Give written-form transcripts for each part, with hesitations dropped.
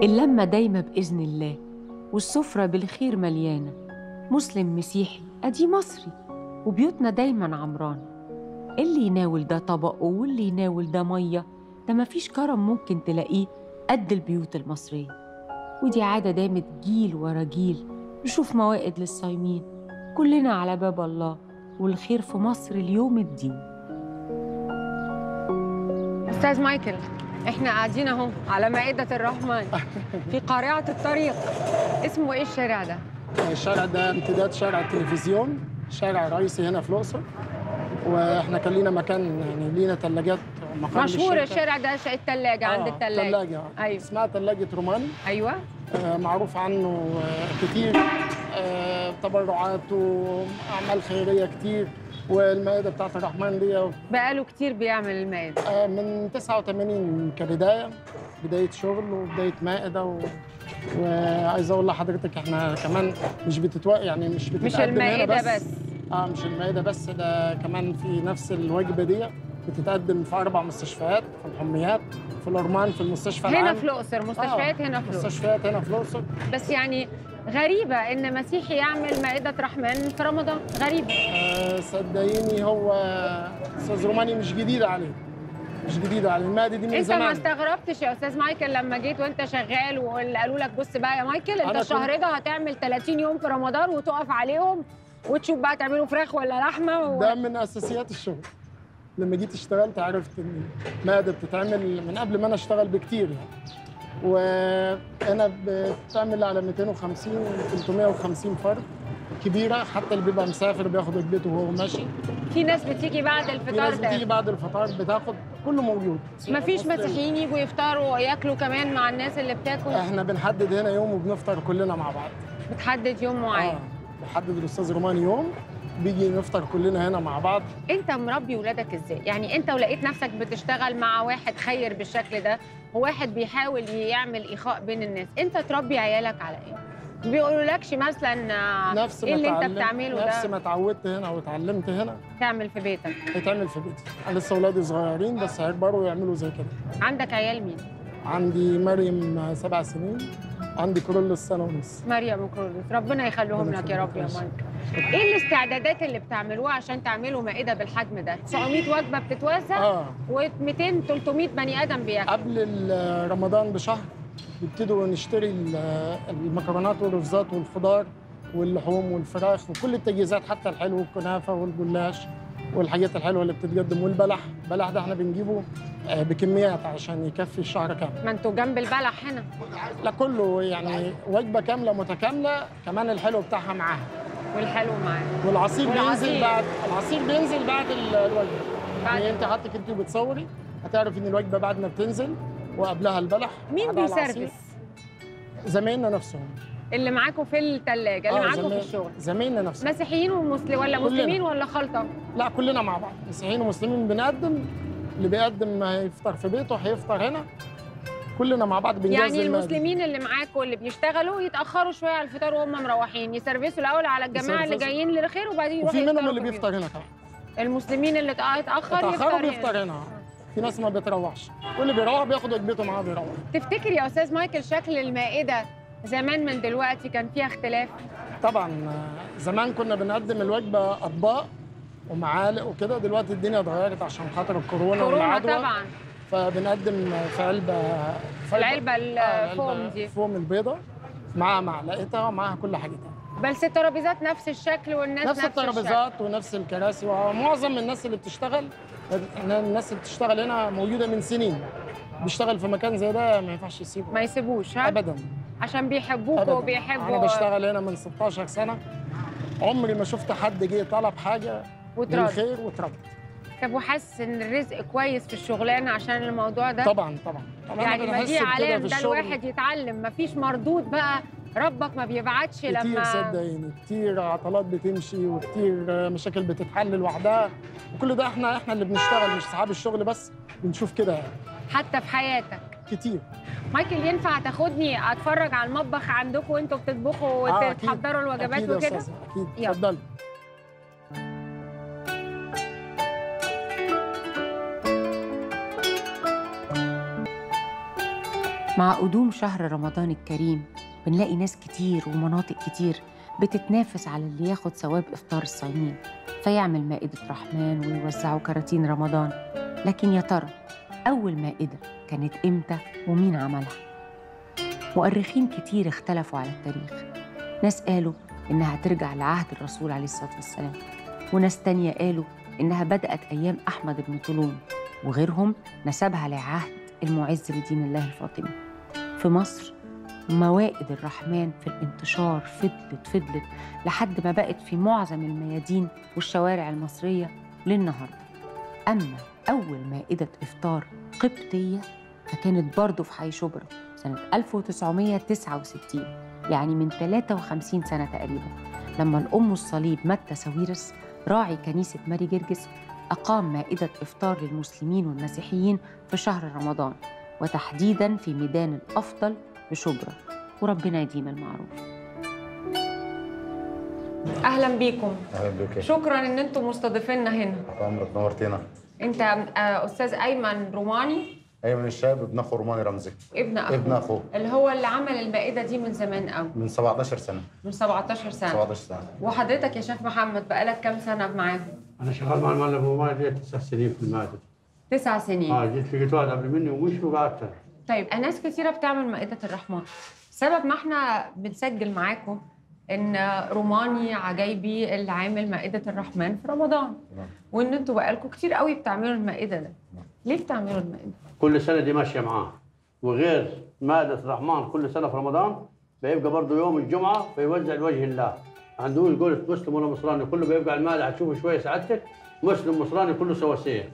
اللمة دايمة بإذن الله، والسفرة بالخير مليانة. مسلم مسيحي أدي مصري، وبيوتنا دايماً عمرانة. اللي يناول ده طبقه واللي يناول ده مية، ده مفيش كرم ممكن تلاقيه قد البيوت المصرية. ودي عادة دامت جيل ورا جيل، نشوف موائد للصايمين. كلنا على باب الله، والخير في مصر اليوم الدين. أستاذ مايكل، إحنا قاعدين أهو على مائدة الرحمن في قارعة الطريق. اسمه إيه الشارع ده؟ الشارع ده امتداد شارع التلفزيون، شارع رئيسي هنا في الأقصر. واحنا كان لينا مكان، يعني لينا ثلاجات ومقر مشهور للشركة. الشارع ده الثلاجة عند الثلاجة. ثلاجة أيوه اسمها ثلاجة روماني. أيوه. معروف عنه كتير تبرعات وأعمال خيرية كتير. والمائدة بتاعت الرحمن دي بقاله كتير بيعمل المائدة. من 89 كبداية، بداية شغل وبداية مائدة وعايز أقول لحضرتك إحنا كمان مش يعني مش بتتقدم مش المائدة هنا بس. مش المائدة بس، ده كمان في نفس الوجبة دي بتتقدم في 4 مستشفيات، في الحميات، في الأورمان، في المستشفى العام هنا في الأقصر، مستشفيات هنا في الأقصر. مستشفيات هنا في الأقصر. بس يعني غريبة إن مسيحي يعمل مائدة رحمن في رمضان، غريبة. صدقيني هو أستاذ روماني مش جديد عليه، مش جديدة على المائدة دي من زمان. انت ما استغربتش يا استاذ مايكل لما جيت وانت شغال وقالوا لك بص بقى يا مايكل، انت الشهر ده هتعمل 30 يوم في رمضان وتقف عليهم وتشوف بقى تعملوا فراخ ولا لحمه ده من اساسيات الشغل. لما جيت اشتغلت عرفت ان المائدة بتتعمل من قبل ما انا اشتغل بكتير يعني. وانا بتعمل على 250 350 فرد، كبيره، حتى اللي بيبقى مسافر بياخد وجبته وهو ماشي. في ناس بتيجي بعد الفطار، في ناس بتيجي بعد الفطار بتاخد، كله موجود. مفيش مسيحيين يجوا يفطروا وياكلوا كمان مع الناس اللي بتاكل؟ احنا بنحدد هنا يوم وبنفطر كلنا مع بعض. بتحدد يوم معين؟ بنحدد الاستاذ روماني يوم بيجي نفطر كلنا هنا مع بعض. انت مربي ولادك ازاي؟ يعني انت ولقيت نفسك بتشتغل مع واحد خير بالشكل ده وواحد بيحاول يعمل اخاء بين الناس، انت تربي عيالك على ايه؟ ما بيقولولكش مثلا ايه اللي انت بتعمله ده؟ نفس ما اتعودت هنا واتعلمت هنا تعمل في بيتك. هيتعمل في بيتي. انا لسه اولادي صغيرين بس هيكبروا ويعملوا زي كده. عندك عيال مين؟ عندي مريم 7 سنين، عندي كرولوس 1.5 سنة. مريم وكرولوس، ربنا يخليهم لك يا رب يا مايكل. ايه الاستعدادات اللي بتعملوها عشان تعملوا مائده بالحجم ده؟ 900 وجبه بتتوزع و200 300 بني ادم بياكلوا. قبل رمضان بشهر نبتدوا نشتري المكرونات والرزات والخضار واللحوم والفراخ وكل التجهيزات، حتى الحلو والكنافه والجلاش والحاجات الحلوه اللي بتتقدم، والبلح. البلح ده احنا بنجيبه بكميات عشان يكفي الشهر كامل. ما انتوا جنب البلح هنا. لا كله يعني وجبه كامله متكامله، كمان الحلو بتاعها معاها. والحلو معاها. والعصير بينزل بعد، العصير بينزل بعد الوجبه. يعني انت حضرتك انت بتصوري هتعرف ان الوجبه بعد ما بتنزل وقبلها البلح. مين بيسرفس؟ زمايلنا نفسهم اللي معاكم في الثلاجه، اللي معاكم في الشغل. زمايلنا نفسهم. مسيحيين ولا مسلمين ولا خلطه؟ لا كلنا مع بعض، مسيحيين ومسلمين بنقدم. اللي بيقدم هيفطر في بيته هيفطر هنا، كلنا مع بعض بنجهز. يعني المسلمين اللي معاكم اللي بيشتغلوا يتاخروا شويه على الفطار وهم مروحين، يسرفسوا الاول على الجماعه اللي جايين للخير وبعدين يروحوا يفطروا. وفي منهم اللي بيفطر هنا كمان. المسلمين اللي اتاخر بيفطر هنا. في ناس ما بتروحش، واللي بيروح بياخد وجبته معاه بيروح. تفتكر يا استاذ مايكل شكل المائده زمان من دلوقتي كان فيها اختلاف؟ طبعا زمان كنا بنقدم الوجبه اطباق ومعالق وكده، دلوقتي الدنيا اتغيرت عشان خاطر الكورونا والعدوى. طبعا. فبنقدم في علبه، العلبه الفوم دي، الفوم البيضاء، معاها معلقتها ومعاها كل حاجتها. بس الترابيزات نفس الشكل والناس نفس الترابيزات ونفس الكراسي. ومعظم الناس اللي بتشتغل، الناس اللي بتشتغل هنا موجوده من سنين، بيشتغل في مكان زي ده ما ينفعش يسيبه. ما يسيبوش ابدا، عشان بيحبوكوا وبيحبوا. انا بشتغل هنا من 16 سنه، عمري ما شفت حد جه طلب حاجه بالخير وترد. طب وحاسس ان الرزق كويس في الشغلانه عشان الموضوع ده؟ طبعا. يعني ما دي علامه ده الواحد يتعلم، مفيش مردود بقى، ربك ما بيبعتش كتير لما صدقيني، كتير عطلات بتمشي وكتير مشاكل بتتحل لوحدها، وكل ده احنا اللي بنشتغل، مش صحاب الشغل بس بنشوف كده يعني. حتى في حياتك كتير. مايكل ينفع تاخدني اتفرج على المطبخ عندكم وانتوا بتطبخوا وتحضروا الوجبات وكده؟ اكيد. اتفضلي. مع قدوم شهر رمضان الكريم بنلاقي ناس كتير ومناطق كتير بتتنافس على اللي ياخد ثواب إفطار الصايمين، فيعمل مائدة رحمن ويوزعوا كراتين رمضان. لكن يا ترى أول مائدة كانت إمتى ومين عملها؟ مؤرخين كتير اختلفوا على التاريخ. ناس قالوا إنها ترجع لعهد الرسول عليه الصلاة والسلام، وناس تانية قالوا إنها بدأت أيام أحمد بن طولون، وغيرهم نسبها لعهد المعز لدين الله الفاطمي. في مصر موائد الرحمن في الانتشار فضلت لحد ما بقت في معظم الميادين والشوارع المصرية للنهاردة. أما أول مائدة إفطار قبطية فكانت برضه في حي شبرا سنة 1969، يعني من 53 سنة تقريباً، لما الأم الصليب متى ساويرس راعي كنيسة ماري جرجس أقام مائدة إفطار للمسلمين والمسيحيين في شهر رمضان، وتحديداً في ميدان الأفضل بشبرا، وربنا يديم المعروف. اهلا بيكم. اهلا بك. شكرا ان انتم مستضيفيننا هنا. عمرك نورتينا. انت استاذ ايمن روماني؟ ايمن الشاب ابن اخو روماني رمزي. ابن اخوه اللي هو اللي عمل المائده دي من زمان قوي، من 17 سنه. من 17 سنه. 17 سنه. وحضرتك يا شيخ محمد بقالك كام سنه معاهم؟ انا شغال مع المعلم روماني لي 9 سنين في المعدن. 9 سنين. جيت لقيت واحد قبل مني ومشي وقعدت. طيب ناس كثيره بتعمل مائده الرحمن. سبب ما احنا بنسجل معاكم ان روماني عجيبي اللي عامل مائده الرحمن في رمضان، وان انتوا بقالكم كتير قوي بتعملوا المائده ده. ليه بتعملوا المائده؟ كل سنه دي ماشيه معاه، وغير مائده الرحمن كل سنه في رمضان بيبقى برضه يوم الجمعه بيوزع لوجه الله. عندهم يقول مسلم ولا نصراني كله بيبقى المال. هتشوفوا شويه سعادتك مسلم نصراني كله سواسيه.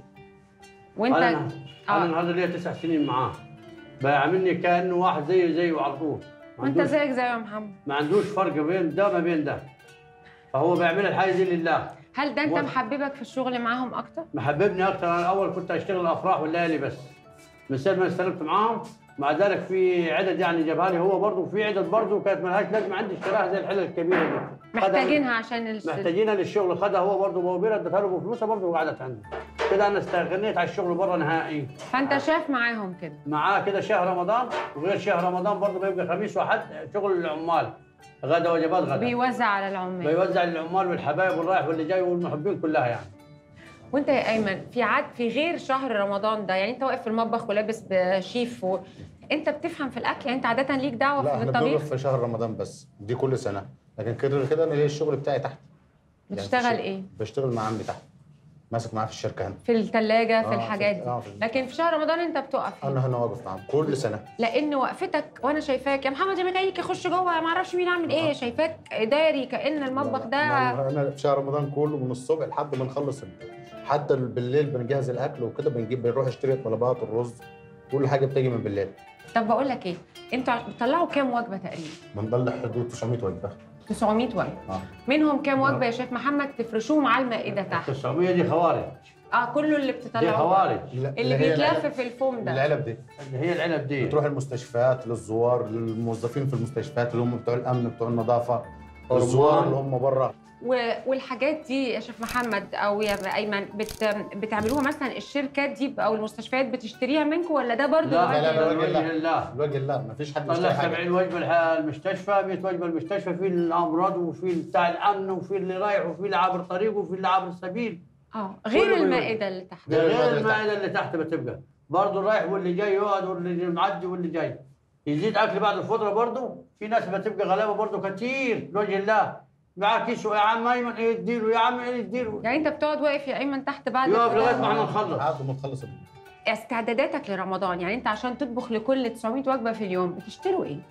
وانت انا النهارده ليا 9 سنين معاه، بيعاملني كانه واحد زيه على طول. وانت زيك زي يا محمد، ما عندوش فرق بين ده ما بين ده، فهو بيعمل الحاجه دي لله. هل ده انت محببك في الشغل معاهم اكتر؟ محببني اكتر. انا الاول كنت اشتغل الافراح والليالي بس، من ساعه ما استلمت معاهم. مع ذلك في عدد يعني جابها لي هو برضه، وفي عدد برضه كانت مالهاش لازمه عندي اشتراها زي الحلل الكبيره دي. محتاجينها عشان محتاجينها للشغل. خدها هو برضه بوبيره اديتها له بفلوسها برضه وقعدت عندي. كده انا استغنيت على الشغل بره نهائي. فانت شايف معاهم كده؟ معاه كده شهر رمضان، وغير شهر رمضان برضه بيبقى خميس وحد شغل العمال، غدا وجبات غدا بيوزع على العمال، بيوزع للعمال والحبايب والرايح واللي جاي والمحبين كلها يعني. وانت يا ايمن في غير شهر رمضان ده، يعني انت واقف في المطبخ ولابس بشيف انت بتفهم في الاكل؟ يعني انت عاده ليك دعوه في الطبيخ؟ لا احنا بنقف في شهر رمضان بس، دي كل سنه. لكن كده انا ليا الشغل بتاعي تحت. بتشتغل يعني ايه؟ بشتغل مع عمي تحت، ماسك معاه في الشركه هنا في الثلاجه في الحاجات دي. لكن في شهر رمضان انت بتقف هنا؟ انا هنا واقف معاهم كل سنه، لان وقفتك وانا شايفاك يا محمد يا ميكايل يخش جوه ما اعرفش مين عامل ايه، شايفاك داري كأن المطبخ ده. انا في شهر رمضان كله من الصبح لحد ما نخلص حتى بالليل بنجهز الاكل وكده، بنروح نشتري الطلبات الرز كل حاجه بتيجي من بالليل. طب بقول لك ايه، انتوا بتطلعوا كام وجبه تقريبا؟ بنطلع حدود 900 وجبه. 900 وجبه. منهم كام وجبه يا شيخ محمد تفرشوهم على المائده تحت؟ 900 دي خوارج. كله اللي بتطلعوه دي خوارج اللي بيتلف في الفوم ده. العلب دي اللي هي العلب دي بتروح المستشفيات للزوار، للموظفين في المستشفيات اللي هم بتوع الامن بتوع النظافه، الزوار اللي هم بره. والحاجات دي يا شيخ محمد او يا ايمن بتعملوها مثلا الشركات دي او المستشفيات بتشتريها منكم، ولا ده برضه لوجه الله؟ لوجه الله، ما فيش حد بيشتري حاجه. 70 وجبه المستشفى، 100 وجبه المستشفى، في الامراض وفي بتاع الامن وفي اللي رايح وفي اللي عابر طريق وفي اللي عابر السبيل. غير المائده اللي تحت. غير المائده اللي تحت بتبقى برضه الرايح واللي جاي يقعد واللي معدي واللي جاي يزيد اكل بعد الفطره. برضه في ناس بتبقى غلابه برضه كتير لوجه الله، معاه كيس يا عم ايمن ايه تديله، يا عم ايه تديله. يعني انت بتقعد واقف يا ايمن تحت بعد يقف لغايه ما احنا نخلص. بعد ما تخلص استعداداتك لرمضان، يعني انت عشان تطبخ لكل 900 وجبه في اليوم بتشتروا ايه؟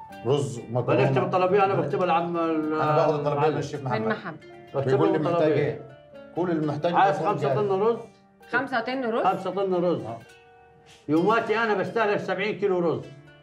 رز ومكرونه. بنكتب الطلبيه، انا بكتبها لعم انا باخد الطلبيه للشيف محمد. بيقول لي محتاج ايه؟ كل المحتاج. عايز 5 طن رز. 5 طن رز؟ 5 طن رز. يوماتي انا بستهلك 70 كيلو رز،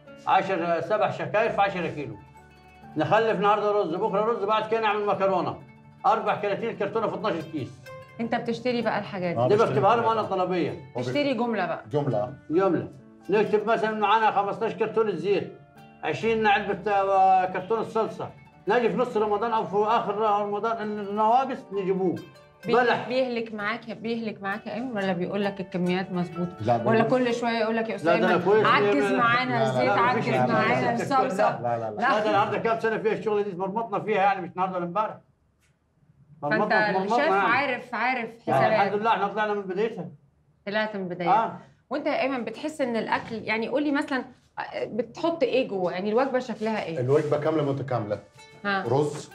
7 شكاير في 10 كيلو. نخلف النهارده رز، بكره رز، بعد كده نعمل مكرونه 4 كراتين كرتونه في 12 كيس. انت بتشتري بقى الحاجات دي؟ دي بكتبها لهم انا طلبيه. تشتري جمله بقى؟ جمله. نكتب مثلا معانا 15 كرتونه زيت، 20 علبه كرتونه صلصه. نجي في نص رمضان او في اخر رمضان النواقص نجيبوه بلح. بيهلك معاك يا ايمن ولا بيقول لك الكميات مظبوطه؟ لا، ولا كل شويه يقول لك يا استاذ لا، ده أنا ايمن كويس. عجز معانا الزيت، عجز معانا الصلصه. لا لا، ده النهارده كام سنه فيها الشغل دي، مرمطنا فيها يعني، مش النهارده ولا امبارح. فانت الشيف عارف يعني حسابات. الحمد لله احنا طلعنا من بدايتها. طلعت من بدايتها. وانت يا ايمن بتحس ان الاكل يعني قول لي مثلا بتحط ايه جوه؟ يعني الوجبه شكلها ايه؟ الوجبه كامله متكامله. رز،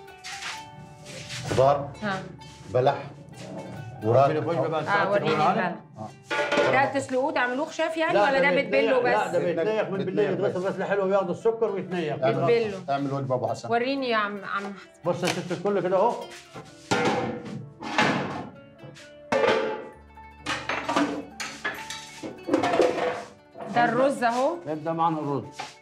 خضار، بلح، وراك. وريني البلح. ده تسلقوه تعملوه خشاف يعني ولا ده بتبله بس؟ لا، ده بيتنيخ من بالليل، يتغسل غسله حلوه وياخد السكر ويتنيخ. بتبله. اعمل وجبه ابو حسن. وريني يا عم بص يا ست الكل كده اهو. ده الرز اهو. يبدا معانا الرز.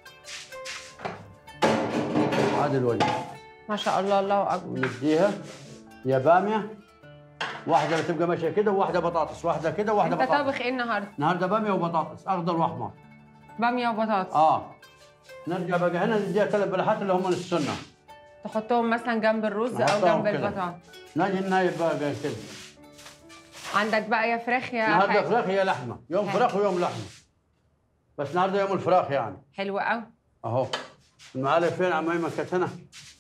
ادي الوجبه. ما شاء الله، الله اكبر. نديها يا باميه، واحده بتبقى ماشيه كده، وواحده بطاطس، واحده كده وواحده بطاطس. انت طابخ ايه النهارده؟ النهارده باميه وبطاطس، اخضر واحمر. باميه وبطاطس. نرجع بقى هنا نديها 3 بلحات اللي هم السنه. تحطهم مثلا جنب الرز او جنب البطاطس. نجي نايب بقى كده. عندك بقى يا فراخ يا النهارده فراخ يا لحمه، يوم فراخ ويوم لحمه. بس النهارده يوم الفراخ يعني. حلو قوي. اهو المعالق فين عم ايمن؟ كانت هنا.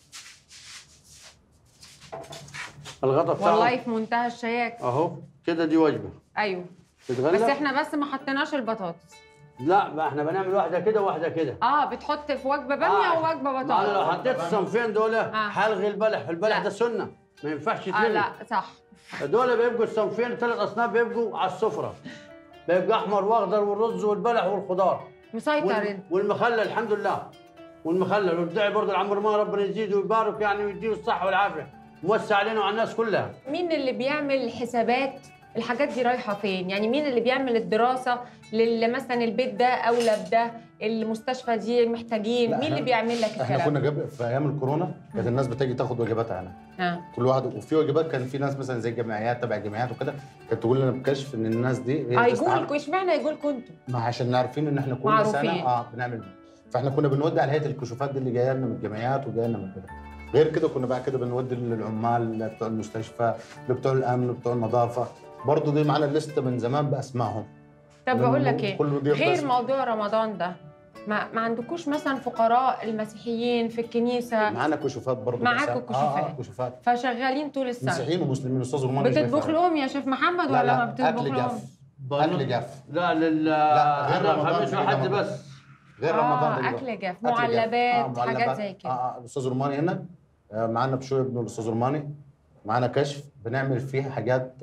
الغطا بتاعه والله في منتهى الشياكه. اهو كده دي وجبه. ايوه تتغلى. بس احنا بس ما حطيناش البطاطس. لا، ما احنا بنعمل واحده كده وواحده كده. بتحط في وجبه باميه ووجبه بطاطس. انا لو حطيت الصنفين دول هلغي البلح، البلح ده سنه ما ينفعش يتلغي. لا صح. دول بيبقوا الصنفين 3 اصناف بيبقوا على السفره. بيبقى احمر واخضر والرز والبلح والخضار. مسيطر انت. والمخلل الحمد لله. والمخلل وبدعي برضه العمر ما ربنا يزيده ويبارك يعني ويديه الصحه والعافيه. موسع علينا وعلى الناس كلها. مين اللي بيعمل حسابات الحاجات دي رايحه فين؟ يعني مين اللي بيعمل الدراسه مثلا البيت ده اولى بده، المستشفى دي محتاجين، مين اللي بيعمل لك الكلام؟ احنا كنا في ايام الكورونا كانت الناس بتيجي تاخد واجباتها هنا. كل واحد وفي واجبات كان في ناس مثلا زي الجمعيات تبع الجمعيات وكده كانت تقول لنا بكشف ان الناس دي يقول لكم اشمعنى يقول لكم انتوا؟ ما عشان عارفين ان احنا كل سنه بنعمل. فاحنا كنا بنودي على هيئه الكشوفات دي اللي جايه لنا من الجمعيات وجايه لنا من كده. غير كده كنا بعد كده بنودي للعمال بتوع المستشفى، بتوع الامن، بتوع النظافه، برضه دي معانا الليسته من زمان باسمائهم. طب بقول لك ايه، غير موضوع رمضان ده ما عندكوش مثلا فقراء المسيحيين في الكنيسه؟ معانا كشوفات برضه. معاكم كشوفات؟ كشوفات. فشغالين طول السنه. مسيحيين ومسلمين. الاستاذ روماني بتطبخ لهم يا شيف محمد ولا ما بتطبخ لهم؟ اكل جاف. لا غير رمضان خميس وحد بس. غير رمضان اكل جاف، معلبات، حاجات زي كده. الاستاذ روماني هنا معانا بشوي ابن الاستاذ روماني، معانا كشف بنعمل فيه حاجات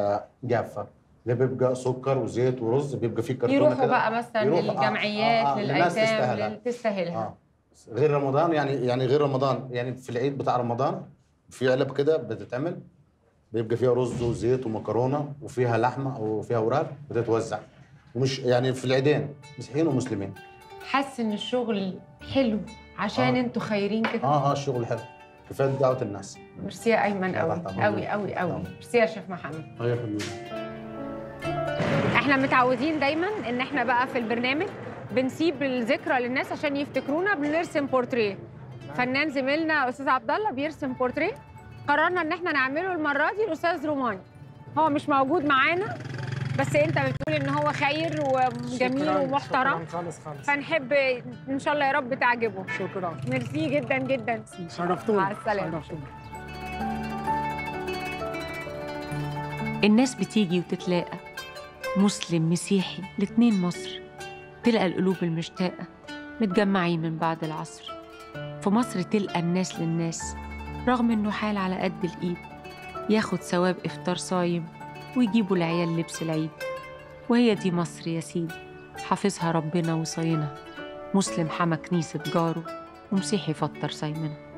جافه اللي بيبقى سكر وزيت ورز، بيبقى فيه كرتونه يروحوا بقى مثلا للجمعيات للايتام تستاهلها. غير رمضان يعني غير رمضان يعني في العيد بتاع رمضان في علب كده بتتعمل بيبقى فيها رز وزيت ومكرونه وفيها لحمه او فيها وراك بتتوزع، ومش يعني في العيدين مسيحيين ومسلمين. حاسس ان الشغل حلو عشان انتوا خيرين كده؟ الشغل حلو، كفايه دعوه الناس. ميرسي يا ايمن قوي قوي قوي قوي. ميرسي يا شيف محمد. احنا متعودين دايما ان احنا بقى في البرنامج بنسيب الذكرى للناس عشان يفتكرونا، بنرسم بورتريه. فنان زميلنا استاذ عبد الله بيرسم بورتريه، قررنا ان احنا نعمله المره دي الاستاذ روماني. هو مش موجود معانا بس انت بتقول ان هو خير وجميل ومحترم. شكرا خالص. فنحب ان شاء الله يا رب تعجبه. شكرا. ميرسي جدا جدا. شرفتونا. مع السلامه. الناس بتيجي وتتلاقى، مسلم مسيحي الاتنين مصر، تلقى القلوب المشتاقة متجمعين من بعد العصر. في مصر تلقى الناس للناس، رغم انه حال على قد الايد، ياخد ثواب افطار صايم ويجيبوا العيال لبس العيد. وهي دي مصر يا سيدي، حافظها ربنا وصاينها، مسلم حمى كنيسة جاره ومسيحي فطر صايمنا.